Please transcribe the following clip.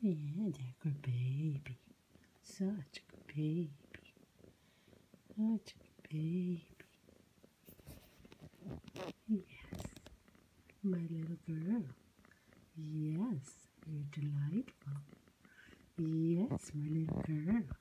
Yeah, they're good baby. Such a good baby. Such a good baby. Yes, my little girl. Yes, you're delightful. Yes, my little girl.